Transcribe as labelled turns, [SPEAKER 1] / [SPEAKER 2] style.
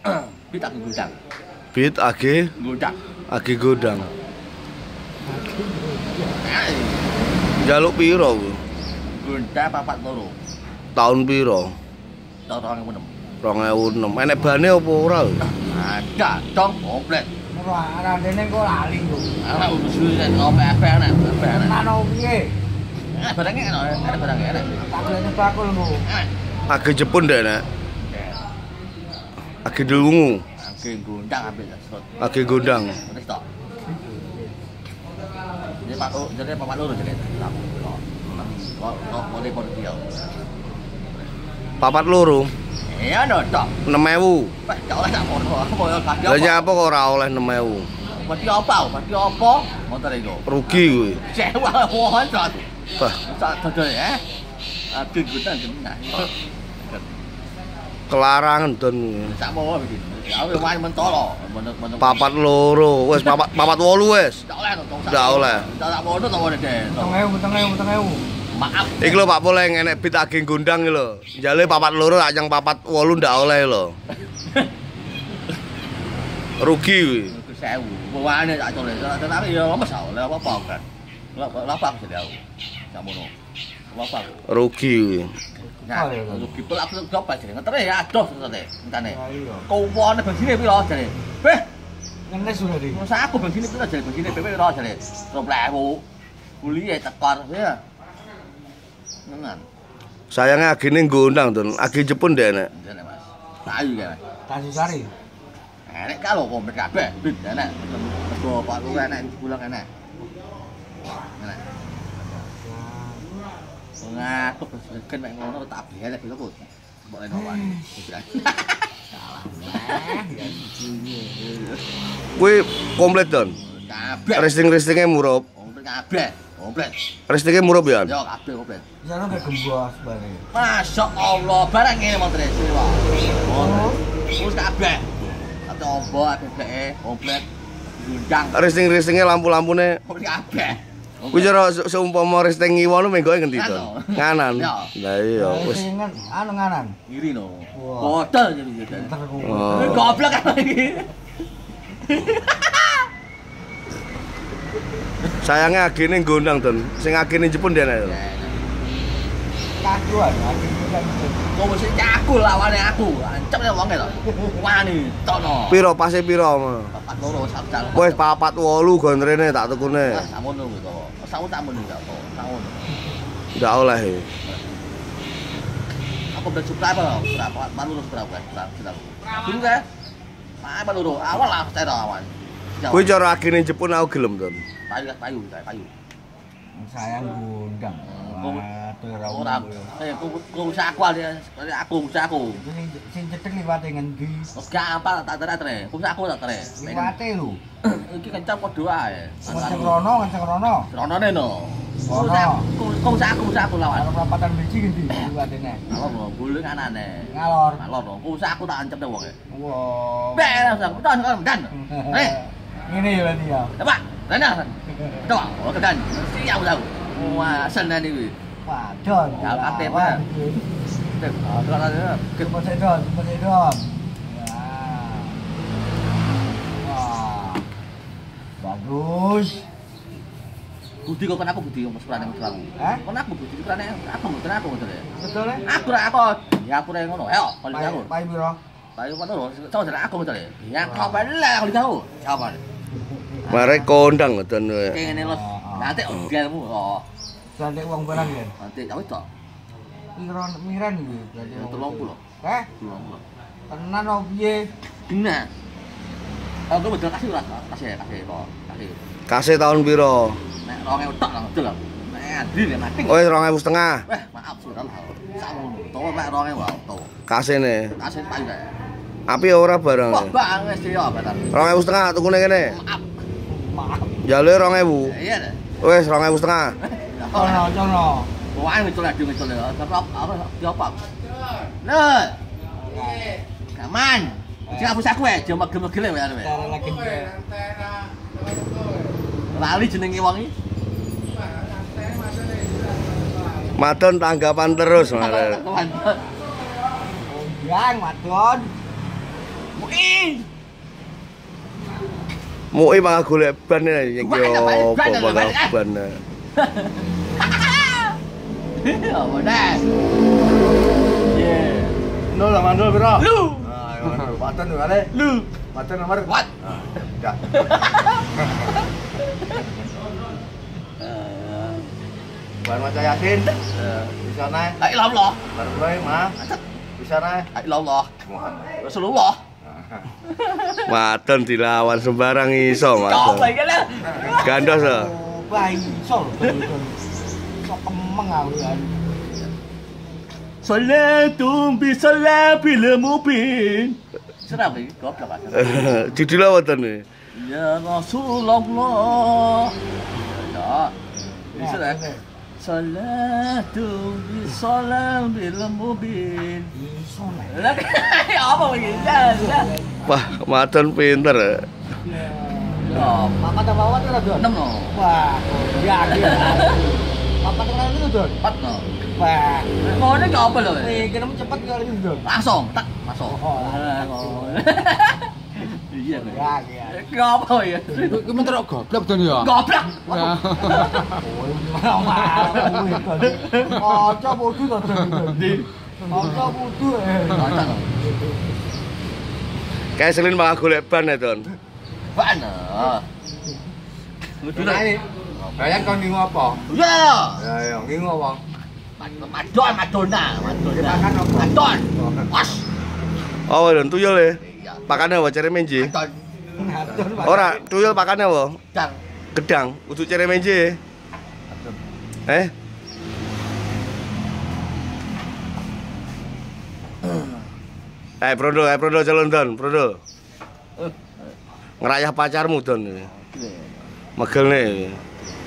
[SPEAKER 1] Bit agi gudang.
[SPEAKER 2] Bit agi
[SPEAKER 1] Gudang.
[SPEAKER 2] agi godang. Njaluk piro ku?
[SPEAKER 1] Gudang papat loro.
[SPEAKER 2] Tahun piro?
[SPEAKER 1] Tahun 2006.
[SPEAKER 2] 2006. Enek bane apa ora?
[SPEAKER 1] Ada dong komplit.
[SPEAKER 3] Ora arane kok lali kok.
[SPEAKER 1] Ana usul nek OPF ana.
[SPEAKER 3] Nano piye?
[SPEAKER 1] Barangnya ada barangnya ada.
[SPEAKER 3] Pakulane pakul kok.
[SPEAKER 2] Agi Jepun dek nek. Agi Delungu.
[SPEAKER 1] Oke, gudang ambil shot.
[SPEAKER 2] Agi godang.
[SPEAKER 1] Wis tok. Jadi papat loro jadi. Kok boleh pon dia.
[SPEAKER 2] Papat loro.
[SPEAKER 1] Iya no tok.
[SPEAKER 2] 6.000.
[SPEAKER 1] Wah, gak oleh tak mono. Aku mau kasih
[SPEAKER 2] Lah
[SPEAKER 1] apa?
[SPEAKER 2] nyapa kok ora oleh 6.000?
[SPEAKER 1] Mati apa? Mati apa? Motor iku.
[SPEAKER 2] Rugi kuwi.
[SPEAKER 1] Sewa mohon tok.
[SPEAKER 2] Bah,
[SPEAKER 1] Sak dodol ya. Agi gudang genah.
[SPEAKER 2] kelarangan don.
[SPEAKER 1] Sak mau iki. Ya wis main mentolo.
[SPEAKER 2] Papat loro. Wis papat 8 wis.
[SPEAKER 1] Gak oleh to.
[SPEAKER 2] Nggak oleh.
[SPEAKER 1] Tak mono to ngene deh.
[SPEAKER 3] 7.000.
[SPEAKER 1] Maaf.
[SPEAKER 2] Iki lho Pak Poleng enek bit agi gondang iki lho. Jale papat loro tak yang papat 8 ndak oleh lho. Rugi kuwi.
[SPEAKER 1] 1000. Wane tak colek. Tapi ya lemes oleh apa-apa kan. Lapa aku jadi aku. Gak mono. Apa?
[SPEAKER 2] Rugi kuwi.
[SPEAKER 1] Nah, rugi pula aku gak apa jadi. Ngetere ya adoh terus entane. Kowone bensine piro jare? Beh,
[SPEAKER 3] Ngenes sudah di.
[SPEAKER 1] masa aku bensine piro jare? Bensine PP piro jare? 20.000. Kuliah tekor ya. Nengan.
[SPEAKER 2] Sayangnya agine gondang don. Agi Jepun dek nek.
[SPEAKER 1] Jane Mas. Ayu ya.
[SPEAKER 3] Tanjusari.
[SPEAKER 1] Enek kalau komplit kabeh, bit enek. Mergo Pak Lu enek bulan enek. Enek. Ngatuk kan mek ngono tak belek lho kok. Mbok eno wae. Salah. Ya siji.
[SPEAKER 2] Kuwi komplit don.
[SPEAKER 1] Kabeh.
[SPEAKER 2] Resting-restingnya murup.
[SPEAKER 1] Komplit kabeh. Komplit.
[SPEAKER 2] Restingnya murup ya.
[SPEAKER 1] Yo kabeh komplit.
[SPEAKER 3] Sana kayak gembos bare.
[SPEAKER 1] Masya Allah, barang ngene motor sewa. Oh. Terus kabeh. Ate ombo ABBE komplit. Gudang.
[SPEAKER 2] Resting-restingnya lampu-lampune.
[SPEAKER 1] Komplit kabeh.
[SPEAKER 2] Kuwi cara seumpama resting ngiwono menggoe ngendi to? Nganan. Lah iya wis.
[SPEAKER 3] Anu nganan.
[SPEAKER 1] Ngiri no.
[SPEAKER 3] Wah.
[SPEAKER 1] Bodol jadi.
[SPEAKER 2] Oh.
[SPEAKER 1] Goblok kan iki.
[SPEAKER 2] Sayangnya agine gondang don. Sing agine Jepun dek nek.
[SPEAKER 3] Kaduan lagi kan.
[SPEAKER 1] Kok mesti aku lawane aku. Ancep ya wong to. Wani tono.
[SPEAKER 2] Piro pase piro?
[SPEAKER 1] Papat loro sak jal.
[SPEAKER 2] Wis 4-8 gondrene tak tukune.
[SPEAKER 1] Samono kuwi to. Sawu tak muni gak to. Samono.
[SPEAKER 2] Ndak oleh.
[SPEAKER 1] Aku udah suka apa? Berapa? Malu berapa? Berapa? Dulu kan? Apa dulu? Awal lah saya awan.
[SPEAKER 2] Kuwi cara agine Jepun aku gelem don.
[SPEAKER 1] Payu.
[SPEAKER 3] Sayang gundang. Waduh
[SPEAKER 1] Orang. Kau usaha aku aja. Aku usaha aku.
[SPEAKER 3] Sing cedek liwate ngendi?
[SPEAKER 1] Gak apa tak tere. Usaha aku tak tere.
[SPEAKER 3] Liwate lho.
[SPEAKER 1] Iki kencang kok doa ya.
[SPEAKER 3] Nganceng rono.
[SPEAKER 1] Ronone no. Kau usaha aku lawan.
[SPEAKER 3] Kalau perapatan biji ngendi liwate nek.
[SPEAKER 1] Ngalor no, guling anane.
[SPEAKER 3] Ngalor.
[SPEAKER 1] No. Kau usaha aku tak ancam deh wong.
[SPEAKER 3] Wow.
[SPEAKER 1] Beres aku tahu sekarang dan.
[SPEAKER 3] Ngene ya berarti ya.
[SPEAKER 1] Coba, Rena. Coba, kedan. Siap tahu. Wah, senen iki.
[SPEAKER 3] Wadon.
[SPEAKER 1] Ya kate Pak.
[SPEAKER 3] Poseidon. Ya. Wah. Bagus.
[SPEAKER 1] Budi kok aku budi Mas Prane Mas aku. Kon aku budi Prane aku betul ya.
[SPEAKER 3] Betul ya?
[SPEAKER 1] Aku ra aku. Ya aku ra ngono. Ayo, kalau aku.
[SPEAKER 3] Pai piro?
[SPEAKER 1] Payu apa lho? Coba aku betul ya. Ya kok bela kalau tahu. Siapa?
[SPEAKER 2] Mare kondang don kowe.
[SPEAKER 1] Kene los. Nanti ogelmu kok.
[SPEAKER 3] Sandek wong barang ya.
[SPEAKER 1] Nanti tak wis tok.
[SPEAKER 3] Miran iki berarti.
[SPEAKER 1] 30.
[SPEAKER 3] Eh?
[SPEAKER 1] 30.
[SPEAKER 3] Tenan opo piye?
[SPEAKER 1] Gina. Aku betul kasih ora? Kasih kok. Kasih.
[SPEAKER 2] Kasih tahun piro?
[SPEAKER 1] Nek 2000 tok lah betul lho. Nek Adri nek mati.
[SPEAKER 2] Wis 2.500.
[SPEAKER 1] Wah, maaf sudah lah. Sakmono. Towo nek 2000 wae to.
[SPEAKER 2] Kasine.
[SPEAKER 1] Kasih payu kae.
[SPEAKER 2] Api ora barang.
[SPEAKER 1] Wah, bang wis ya apa ta?
[SPEAKER 2] 2.500 tukune kene.
[SPEAKER 1] Maaf.
[SPEAKER 2] Jale 2.000.
[SPEAKER 1] Iya deh.
[SPEAKER 2] Wis 2.500.
[SPEAKER 3] Cono.
[SPEAKER 1] Wah, ngecul ya. Tetap apa diopak. Nah. Kaman. Sing hapus aku ya, jam megel-megel ya arep.
[SPEAKER 3] Cara lagi.
[SPEAKER 1] Lali jenenge wong iki.
[SPEAKER 2] Madon tanggapan terus malah.
[SPEAKER 3] Yang wadon.
[SPEAKER 2] Mui mah golek ban yang yo ban.
[SPEAKER 1] Apa dah? Yeah.
[SPEAKER 3] Nol lah mandul bro.
[SPEAKER 1] Lu.
[SPEAKER 3] Paten tuh kali.
[SPEAKER 1] Lu.
[SPEAKER 3] Paten nomor.
[SPEAKER 1] What?
[SPEAKER 3] Enggak. Baru macam Yasin. Bisa naik.
[SPEAKER 1] La ilaha illallah.
[SPEAKER 3] Baru mulai mah. Bisa naik.
[SPEAKER 1] La ilaha illallah.
[SPEAKER 3] Muhammad.
[SPEAKER 1] Rasulullah.
[SPEAKER 2] Maten dilawan sembarang iso
[SPEAKER 1] Kau
[SPEAKER 2] maten.
[SPEAKER 1] apa kan lah?
[SPEAKER 2] Gandos ya.
[SPEAKER 3] Bayi sol. Sok kemeng awian.
[SPEAKER 1] Salatum bi salabil mubin. Sedap lagi, goblok kan.
[SPEAKER 2] Judul apa tuh nih?
[SPEAKER 1] Ya Rasulullah. Ya. Bisa dah. Salatum bi salabil mubin. Lah apa begini?
[SPEAKER 2] Wah, maten pinter.
[SPEAKER 1] Ya,
[SPEAKER 3] Mama tak bawa tuh Don.
[SPEAKER 1] 6 no.
[SPEAKER 3] Wah, yakin. Papa kenal itu Don.
[SPEAKER 1] 4 no.
[SPEAKER 3] Wah,
[SPEAKER 1] Mau ni kau apa lo?
[SPEAKER 3] kena cepat kali itu Don.
[SPEAKER 1] Langsung, tak masuk. Iya kan.
[SPEAKER 3] Ya.
[SPEAKER 1] Kau apa ya?
[SPEAKER 4] Ku menterok goblok to ya.
[SPEAKER 1] Goblok.
[SPEAKER 3] Oh, marah-marah itu. Oh, coba bodoh tuh Don. Oh, coba bodoh.
[SPEAKER 1] Kacang.
[SPEAKER 2] Kayak selin mah golek ban ya, Don.
[SPEAKER 1] Mana? Lucu dah.
[SPEAKER 3] Kalian kau ngingu apa?
[SPEAKER 1] Ya.
[SPEAKER 3] Ya, ngingu apa?
[SPEAKER 1] Madonna.
[SPEAKER 3] Makan apa?
[SPEAKER 1] Madon. As.
[SPEAKER 2] Oh, Don tuyul ya.
[SPEAKER 1] Iya.
[SPEAKER 2] Pakane apa ceremenji?
[SPEAKER 1] Madon.
[SPEAKER 2] Ora, tuyul pakane apa?
[SPEAKER 1] Cang.
[SPEAKER 2] Gedang, uduk ceremenji. Prodo calon Don, Prodo. Ngerayah pacarmu Don. Megel nih.